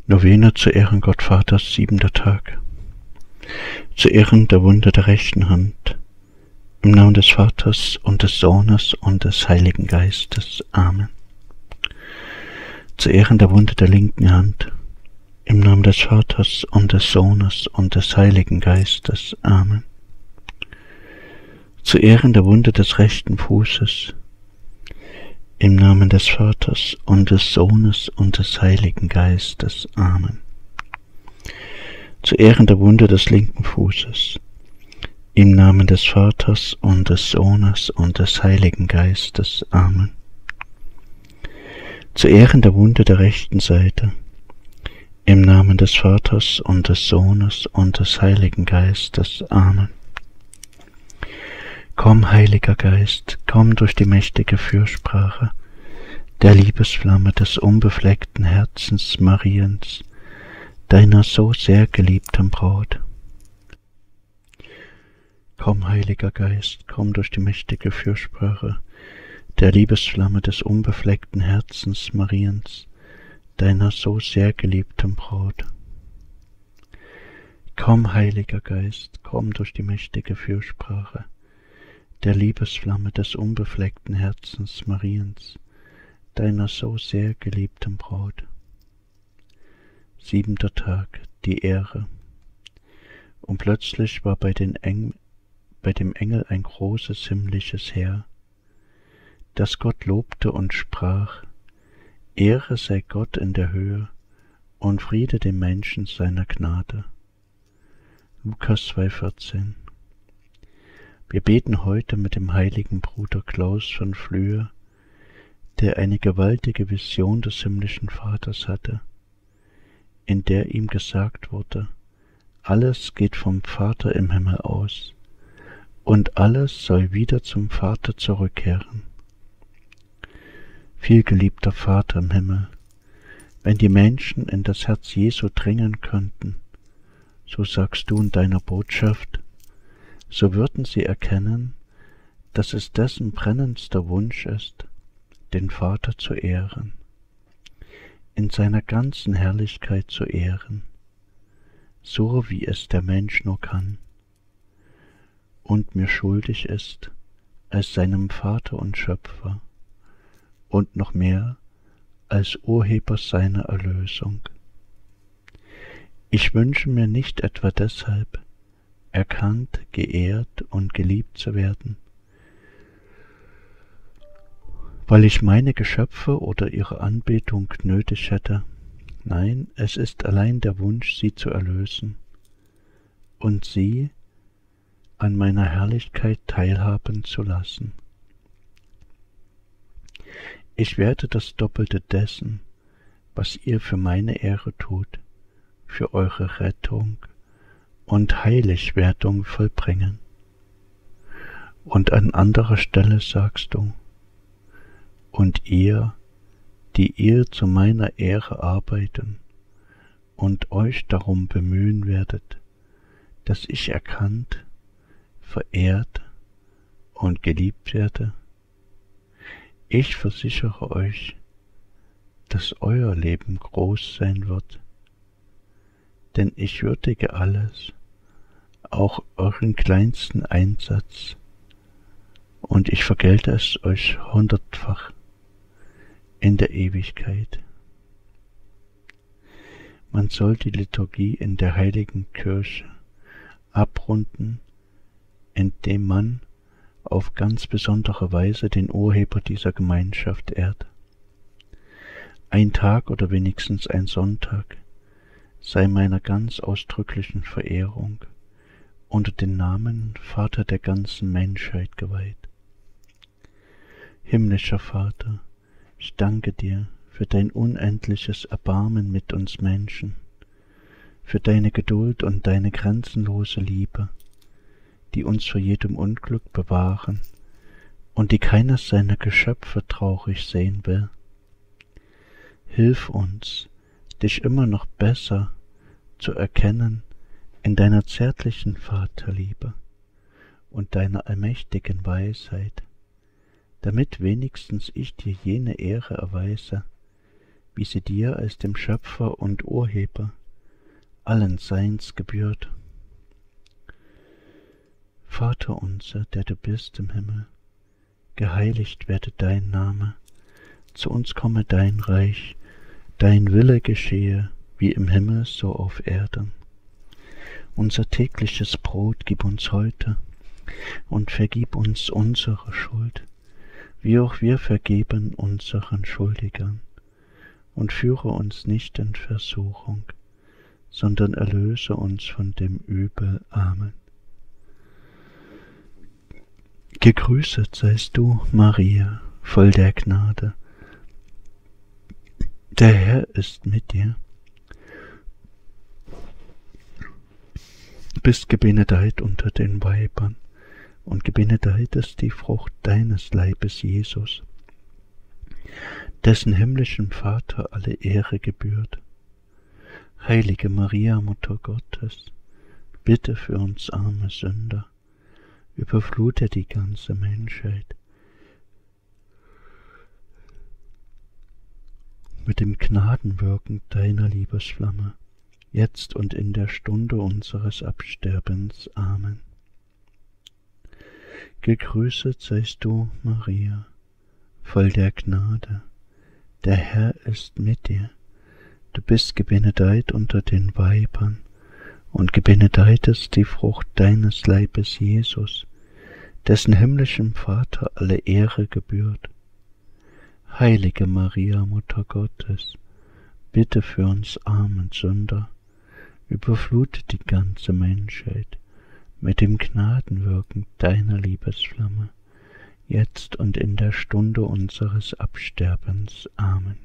Novene zu Ehren Gottvaters, 7. Tag. Zu Ehren der Wunde der rechten Hand. Im Namen des Vaters und des Sohnes und des Heiligen Geistes. Amen. Zu Ehren der Wunde der linken Hand. Im Namen des Vaters und des Sohnes und des Heiligen Geistes. Amen. Zu Ehren der Wunde des rechten Fußes. Im Namen des Vaters und des Sohnes und des Heiligen Geistes. Amen. Zu Ehren der Wunde des linken Fußes. Im Namen des Vaters und des Sohnes und des Heiligen Geistes. Amen. Zu Ehren der Wunde der rechten Seite. Im Namen des Vaters und des Sohnes und des Heiligen Geistes. Amen. Komm, Heiliger Geist, komm durch die mächtige Fürsprache der Liebesflamme des unbefleckten Herzens Mariens, deiner so sehr geliebten Braut. Komm, Heiliger Geist, komm durch die mächtige Fürsprache der Liebesflamme des unbefleckten Herzens Mariens, deiner so sehr geliebten Braut. Komm, Heiliger Geist, komm durch die mächtige Fürsprache der Liebesflamme des unbefleckten Herzens Mariens, deiner so sehr geliebten Braut. 7. Tag, die Ehre. Und plötzlich war bei dem Engel ein großes himmlisches Heer, das Gott lobte und sprach: Ehre sei Gott in der Höhe und Friede den Menschen seiner Gnade. Lukas 2,14. Wir beten heute mit dem heiligen Bruder Klaus von Flühe, der eine gewaltige Vision des himmlischen Vaters hatte, in der ihm gesagt wurde: Alles geht vom Vater im Himmel aus, und alles soll wieder zum Vater zurückkehren. Vielgeliebter Vater im Himmel, wenn die Menschen in das Herz Jesu dringen könnten, so sagst du in deiner Botschaft, so würden sie erkennen, dass es dessen brennendster Wunsch ist, den Vater zu ehren, in seiner ganzen Herrlichkeit zu ehren, so wie es der Mensch nur kann, und mir schuldig ist, als seinem Vater und Schöpfer, und noch mehr als Urheber seiner Erlösung. Ich wünsche mir nicht etwa deshalb, erkannt, geehrt und geliebt zu werden, weil ich meine Geschöpfe oder ihre Anbetung nötig hätte. Nein, es ist allein der Wunsch, sie zu erlösen und sie an meiner Herrlichkeit teilhaben zu lassen. Ich werde das Doppelte dessen, was ihr für meine Ehre tut, für eure Rettung und Heiligwerdung vollbringen. Und an anderer Stelle sagst du: Und ihr, die ihr zu meiner Ehre arbeiten und euch darum bemühen werdet, dass ich erkannt, verehrt und geliebt werde, ich versichere euch, dass euer Leben groß sein wird, denn ich würdige alles, auch euren kleinsten Einsatz, und ich vergelte es euch 100-fach in der Ewigkeit. Man soll die Liturgie in der heiligen Kirche abrunden, indem man auf ganz besondere Weise den Urheber dieser Gemeinschaft ehrt. Ein Tag oder wenigstens ein Sonntag sei meiner ganz ausdrücklichen Verehrung unter den Namen Vater der ganzen Menschheit geweiht. Himmlischer Vater, ich danke dir für dein unendliches Erbarmen mit uns Menschen, für deine Geduld und deine grenzenlose Liebe, die uns vor jedem Unglück bewahren und die keines seiner Geschöpfe traurig sehen will. Hilf uns, dich immer noch besser zu erkennen in deiner zärtlichen Vaterliebe und deiner allmächtigen Weisheit, damit wenigstens ich dir jene Ehre erweise, wie sie dir als dem Schöpfer und Urheber allen Seins gebührt. Vater unser, der du bist im Himmel, geheiligt werde dein Name, zu uns komme dein Reich, dein Wille geschehe, wie im Himmel so auf Erden. Unser tägliches Brot gib uns heute und vergib uns unsere Schuld, wie auch wir vergeben unseren Schuldigern. Und führe uns nicht in Versuchung, sondern erlöse uns von dem Übel. Amen. Gegrüßet seist du, Maria, voll der Gnade. Der Herr ist mit dir. Du bist gebenedeit unter den Weibern, und gebenedeit ist die Frucht deines Leibes, Jesus, dessen himmlischen Vater alle Ehre gebührt. Heilige Maria, Mutter Gottes, bitte für uns arme Sünder, überflute die ganze Menschheit mit dem Gnadenwirken deiner Liebesflamme, jetzt und in der Stunde unseres Absterbens. Amen. Gegrüßet seist du, Maria, voll der Gnade. Der Herr ist mit dir. Du bist gebenedeit unter den Weibern, und gebenedeit ist die Frucht deines Leibes, Jesus, dessen himmlischem Vater alle Ehre gebührt. Heilige Maria, Mutter Gottes, bitte für uns armen Sünder, überflute die ganze Menschheit mit dem Gnadenwirken deiner Liebesflamme, jetzt und in der Stunde unseres Absterbens. Amen.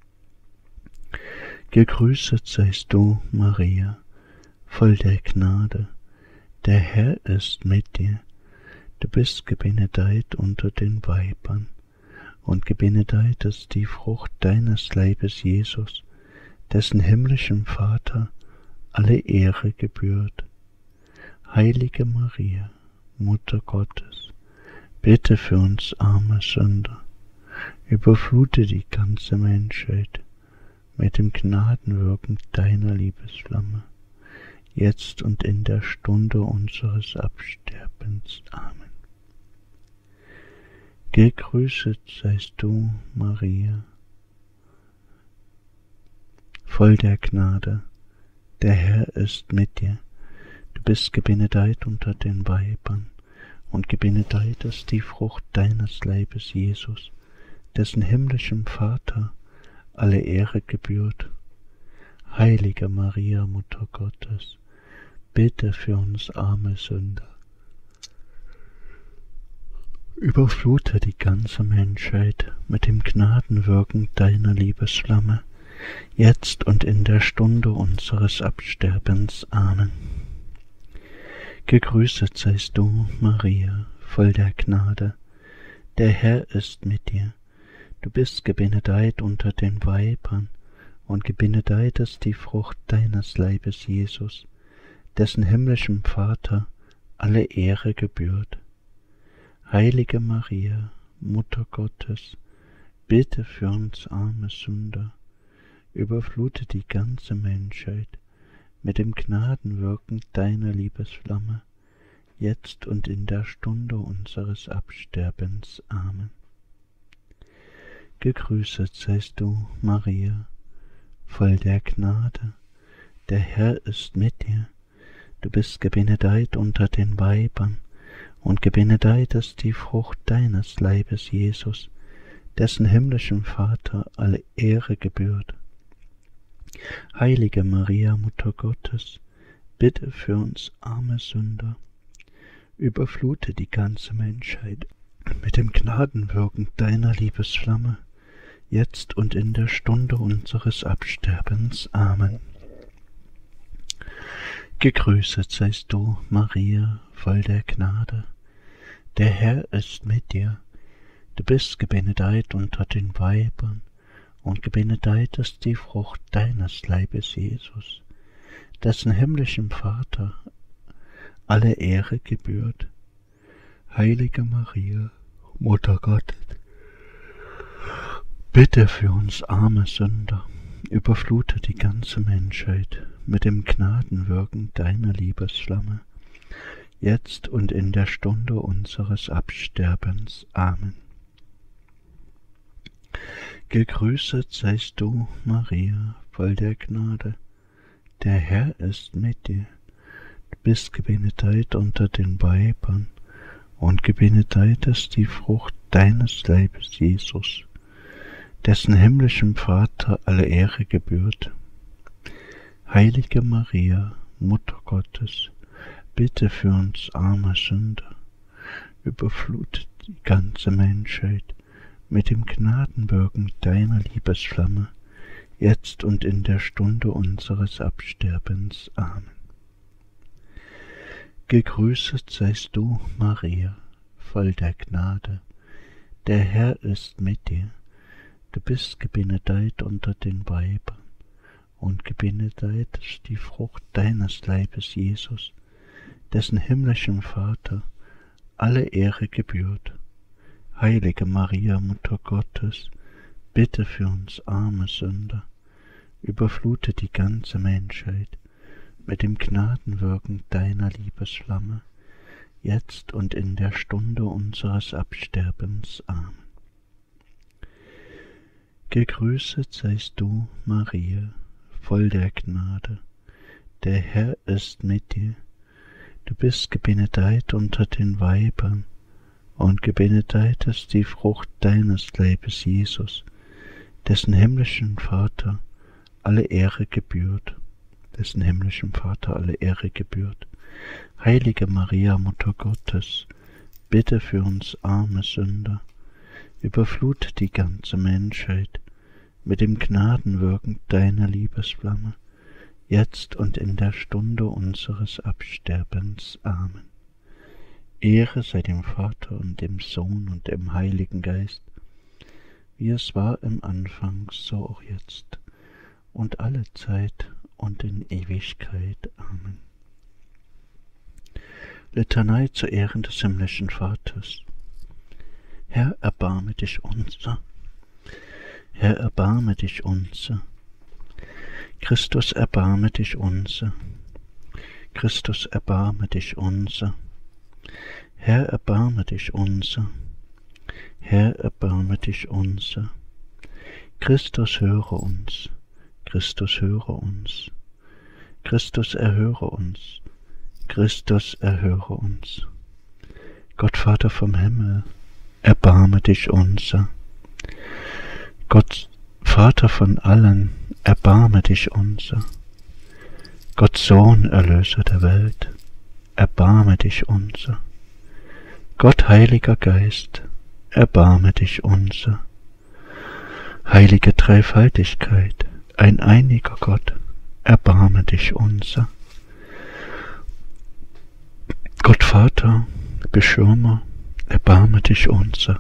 Gegrüßet seist du, Maria, voll der Gnade. Der Herr ist mit dir. Du bist gebenedeit unter den Weibern, und gebenedeit ist die Frucht deines Leibes, Jesus, dessen himmlischem Vater alle Ehre gebührt. Heilige Maria, Mutter Gottes, bitte für uns arme Sünder, überflute die ganze Menschheit mit dem Gnadenwirken deiner Liebesflamme, jetzt und in der Stunde unseres Absterbens. Amen. Gegrüßet seist du, Maria, voll der Gnade. Der Herr ist mit dir. Du bist gebenedeit unter den Weibern, und gebenedeit ist die Frucht deines Leibes, Jesus, dessen himmlischem Vater alle Ehre gebührt. Heilige Maria, Mutter Gottes, bitte für uns arme Sünder, überflute die ganze Menschheit mit dem Gnadenwirken deiner Liebesflamme, jetzt und in der Stunde unseres Absterbens. Amen. Gegrüßet seist du, Maria, voll der Gnade. Der Herr ist mit dir. Du bist gebenedeit unter den Weibern, und gebenedeit ist die Frucht deines Leibes, Jesus, dessen himmlischem Vater alle Ehre gebührt. Heilige Maria, Mutter Gottes, bitte für uns arme Sünder, überflute die ganze Menschheit mit dem Gnadenwirken deiner Liebesflamme, jetzt und in der Stunde unseres Absterbens. Amen. Gegrüßet seist du, Maria, voll der Gnade. Der Herr ist mit dir. Du bist gebenedeit unter den Weibern, und gebenedeit ist die Frucht deines Leibes, Jesus, dessen himmlischem Vater alle Ehre gebührt. Heilige Maria, Mutter Gottes, bitte für uns arme Sünder, überflute die ganze Menschheit mit dem Gnadenwirken deiner Liebesflamme, jetzt und in der Stunde unseres Absterbens. Amen. Gegrüßet seist du, Maria, voll der Gnade. Der Herr ist mit dir. Du bist gebenedeit unter den Weibern, und gebenedeit ist die Frucht deines Leibes, Jesus, dessen himmlischem Vater alle Ehre gebührt. Heilige Maria, Mutter Gottes, Bitte für uns arme Sünder, überflute die ganze Menschheit mit dem Gnadenwirken deiner Liebesflamme, jetzt und in der Stunde unseres Absterbens. Amen. Gegrüßet seist du, Maria, voll der Gnade, der Herr ist mit dir. Du bist gebenedeit unter den Weibern, und gebenedeit ist die Frucht deines Leibes, Jesus, dessen himmlischem Vater alle Ehre gebührt. Heilige Maria, Mutter Gottes, bitte für uns arme Sünder, überflutet die ganze Menschheit mit dem Gnadenwirken deiner Liebesflamme, jetzt und in der Stunde unseres Absterbens. Amen. Gegrüßet seist du, Maria, voll der Gnade, der Herr ist mit dir. Du bist gebenedeit unter den Weibern, und gebenedeit ist die Frucht deines Leibes, Jesus, dessen himmlischem Vater alle Ehre gebührt. Heilige Maria, Mutter Gottes, bitte für uns arme Sünder, überflute die ganze Menschheit mit dem Gnadenwirken deiner Liebesflamme, jetzt und in der Stunde unseres Absterbens. Amen. Gegrüßet seist du, Maria, voll der Gnade, der Herr ist mit dir. Du bist gebenedeit unter den Weibern, und gebenedeit ist die Frucht deines Leibes, Jesus, dessen himmlischen Vater alle Ehre gebührt. Heilige Maria, Mutter Gottes, bitte für uns arme Sünder, überflute die ganze Menschheit mit dem Gnadenwirken deiner Liebesflamme, jetzt und in der Stunde unseres Absterbens. Amen. Ehre sei dem Vater und dem Sohn und dem Heiligen Geist, wie es war im Anfang, so auch jetzt und alle Zeit und in Ewigkeit. Amen. Litanei zu Ehren des himmlischen Vaters. Herr, erbarme dich unser. Herr, erbarme dich unser. Christus, erbarme dich unser. Christus, erbarme dich unser. Herr, erbarme dich unser. Herr, erbarme dich unser. Christus, höre uns. Christus, höre uns. Christus, erhöre uns. Christus, erhöre uns. Gott Vater vom Himmel, erbarme dich unser. Gott Vater von allen, erbarme dich unser. Gott Sohn, Erlöser der Welt, erbarme dich unser. Gott Heiliger Geist, erbarme dich unser. Heilige Dreifaltigkeit, ein einiger Gott, erbarme dich unser. Gott Vater, Beschirmer, erbarme dich unser.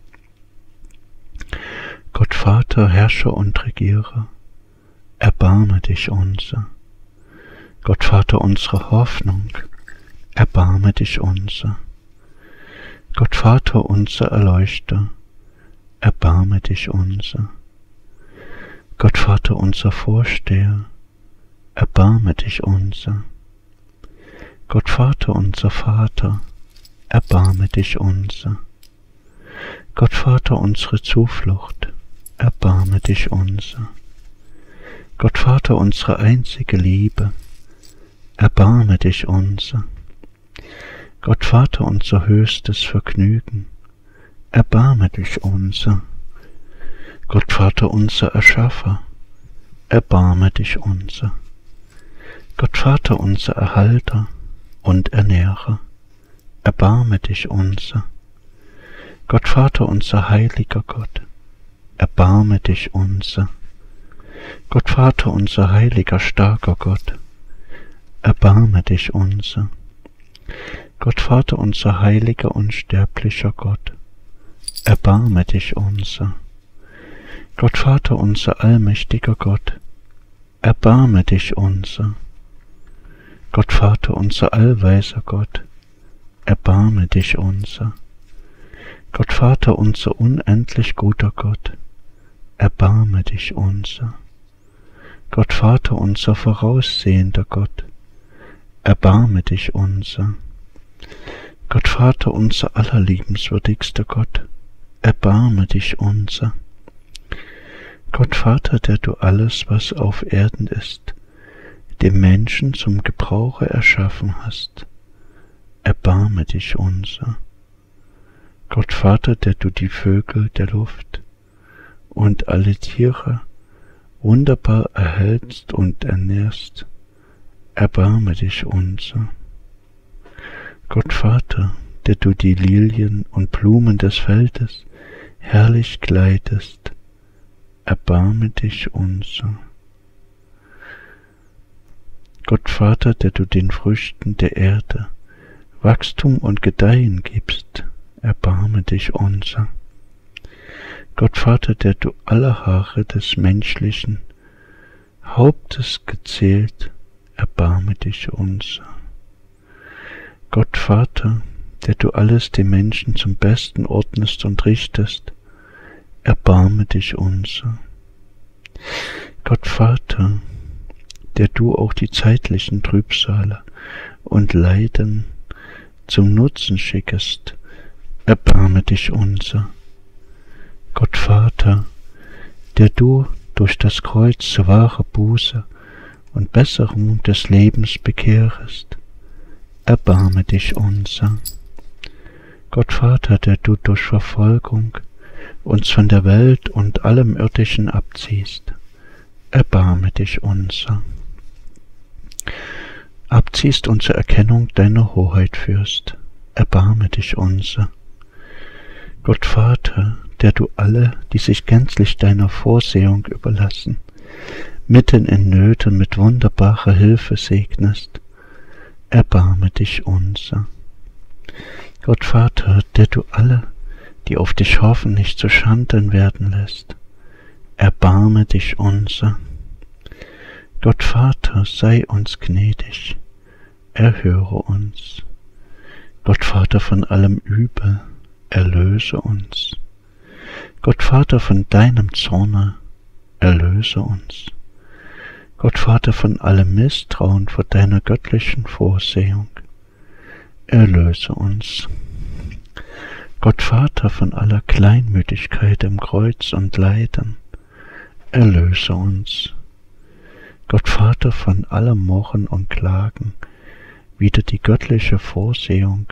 Gott Vater, Herrscher und Regierer, erbarme dich unser. Gott Vater, unsere Hoffnung, erbarme dich unser. Gott Vater, unser Erleuchter, erbarme dich unser. Gott Vater, unser Vorsteher, erbarme dich unser. Gott Vater, unser Vater, erbarme dich unser. Gott Vater, unsere Zuflucht, erbarme dich unser. Gott Vater, unsere einzige Liebe, erbarme dich unser. Gott Vater, unser höchstes Vergnügen, erbarme dich unser. Gott Vater, unser Erschaffer, erbarme dich unser. Gott Vater, unser Erhalter und Ernährer, erbarme dich unser. Gott Vater, unser heiliger Gott, erbarme dich unser. Gott Vater, unser heiliger, starker Gott, erbarme dich unser. Gott Vater, unser heiliger, unsterblicher Gott, erbarme dich unser. Gott Vater, unser allmächtiger Gott, erbarme dich unser. Gott Vater, unser allweiser Gott, erbarme dich unser. Gott Vater, unser unendlich guter Gott, erbarme dich unser. Gott Vater unser voraussehender Gott, erbarme dich unser. Gott Vater unser allerliebenswürdigster Gott, erbarme dich unser. Gott Vater, der du alles, was auf Erden ist, dem Menschen zum Gebrauche erschaffen hast, erbarme dich unser. Gott Vater, der du die Vögel der Luft und alle Tiere wunderbar erhältst und ernährst, erbarme dich unser. Gott Vater, der du die Lilien und Blumen des Feldes herrlich kleidest, erbarme dich unser. Gott Vater, der du den Früchten der Erde Wachstum und Gedeihen gibst, erbarme dich unser. Gott Vater, der du alle Haare des menschlichen Hauptes gezählt, erbarme dich unser. Gott Vater, der du alles dem Menschen zum Besten ordnest und richtest, erbarme dich unser. Gott Vater, der du auch die zeitlichen Trübsale und Leiden zum Nutzen schickest, erbarme dich unser. Gott Vater, der du durch das Kreuz zu wahrer Buße und Besserung des Lebens bekehrest, erbarme dich unser. Gott Vater, der du durch Verfolgung uns von der Welt und allem Irdischen abziehst, erbarme dich unser. Abziehst und zur Erkennung deiner Hoheit führst, erbarme dich unser. Gott Vater, der du alle, die sich gänzlich deiner Vorsehung überlassen, mitten in Nöten mit wunderbarer Hilfe segnest, erbarme dich unser. Gott Vater, der du alle, die auf dich hoffen, nicht zu Schanden werden lässt, erbarme dich unser. Gott Vater, sei uns gnädig, erhöre uns. Gott Vater, von allem Übel, erlöse uns. Gott Vater, von deinem Zorne, erlöse uns. Gott Vater, von allem Misstrauen vor deiner göttlichen Vorsehung, erlöse uns. Gott Vater, von aller Kleinmütigkeit im Kreuz und Leiden, erlöse uns. Gott Vater, von allem Murren und Klagen wider die göttliche Vorsehung,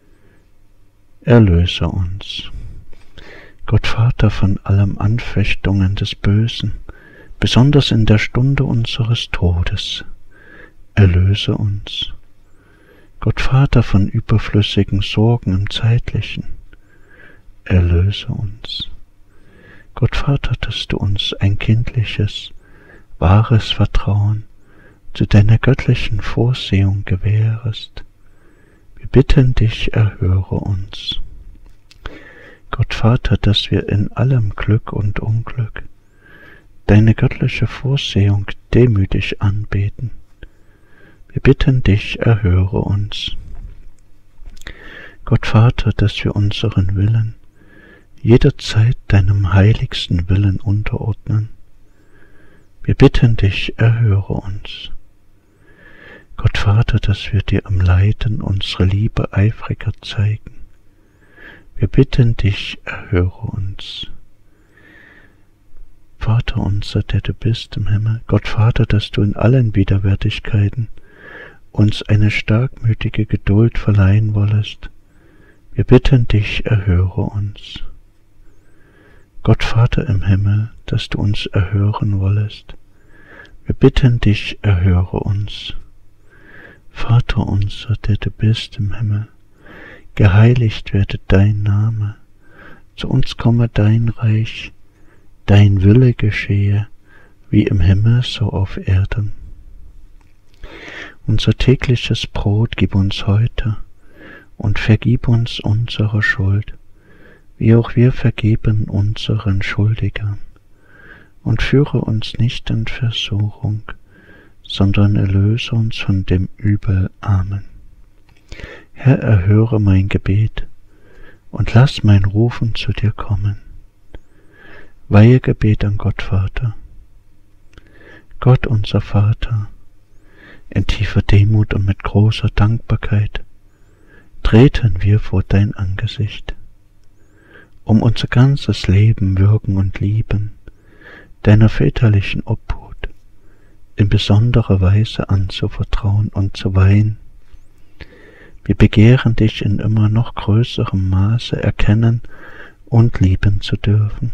erlöse uns. Gott Vater, von allem Anfechtungen des Bösen, besonders in der Stunde unseres Todes, erlöse uns. Gott Vater, von überflüssigen Sorgen im Zeitlichen, erlöse uns. Gott Vater, dass du uns ein kindliches, wahres Vertrauen zu deiner göttlichen Vorsehung gewährest. Wir bitten dich, erhöre uns. Gott Vater, dass wir in allem Glück und Unglück deine göttliche Vorsehung demütig anbeten. Wir bitten dich, erhöre uns. Gott Vater, dass wir unseren Willen jederzeit deinem heiligsten Willen unterordnen. Wir bitten dich, erhöre uns. Gott Vater, dass wir dir am Leiden unsere Liebe eifriger zeigen. Wir bitten dich, erhöre uns. Vater unser, der du bist im Himmel, Gott Vater, dass du in allen Widerwärtigkeiten uns eine starkmütige Geduld verleihen wollest, wir bitten dich, erhöre uns. Gott Vater im Himmel, dass du uns erhören wollest, wir bitten dich, erhöre uns. Vater unser, der du bist im Himmel, geheiligt werde dein Name, zu uns komme dein Reich, dein Wille geschehe, wie im Himmel so auf Erden. Unser tägliches Brot gib uns heute und vergib uns unsere Schuld, wie auch wir vergeben unseren Schuldigern. Und führe uns nicht in Versuchung, sondern erlöse uns von dem Übel. Amen. Herr, erhöre mein Gebet und lass mein Rufen zu dir kommen. Weihegebet an Gott Vater. Gott unser Vater, in tiefer Demut und mit großer Dankbarkeit treten wir vor dein Angesicht, um unser ganzes Leben, Wirken und Lieben deiner väterlichen Obhut in besonderer Weise anzuvertrauen und zu weihen. Wir begehren dich in immer noch größerem Maße erkennen und lieben zu dürfen.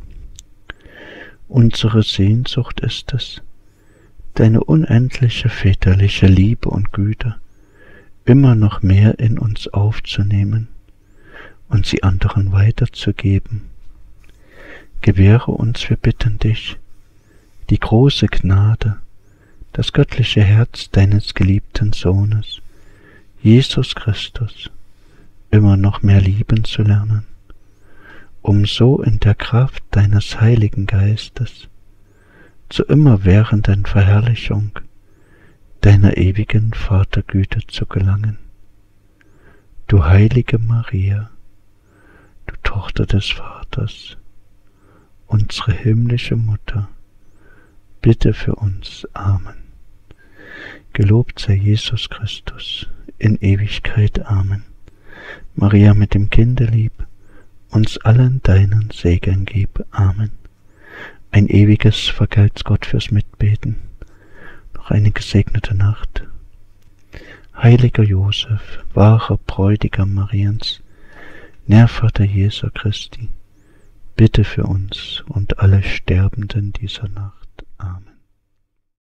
Unsere Sehnsucht ist es, deine unendliche väterliche Liebe und Güte immer noch mehr in uns aufzunehmen und sie anderen weiterzugeben. Gewähre uns, wir bitten dich, die große Gnade, das göttliche Herz deines geliebten Sohnes, Jesus Christus, immer noch mehr lieben zu lernen, um so in der Kraft deines Heiligen Geistes zur immerwährenden Verherrlichung deiner ewigen Vatergüte zu gelangen. Du heilige Maria, du Tochter des Vaters, unsere himmlische Mutter, bitte für uns. Amen. Gelobt sei Jesus Christus, in Ewigkeit. Amen. Maria mit dem Kinde lieb, uns allen deinen Segen gib. Amen. Ein ewiges Vergelt's Gott fürs Mitbeten. Noch eine gesegnete Nacht. Heiliger Josef, wahrer Bräutigam Mariens, Nährvater Jesu Christi, bitte für uns und alle Sterbenden dieser Nacht. Amen.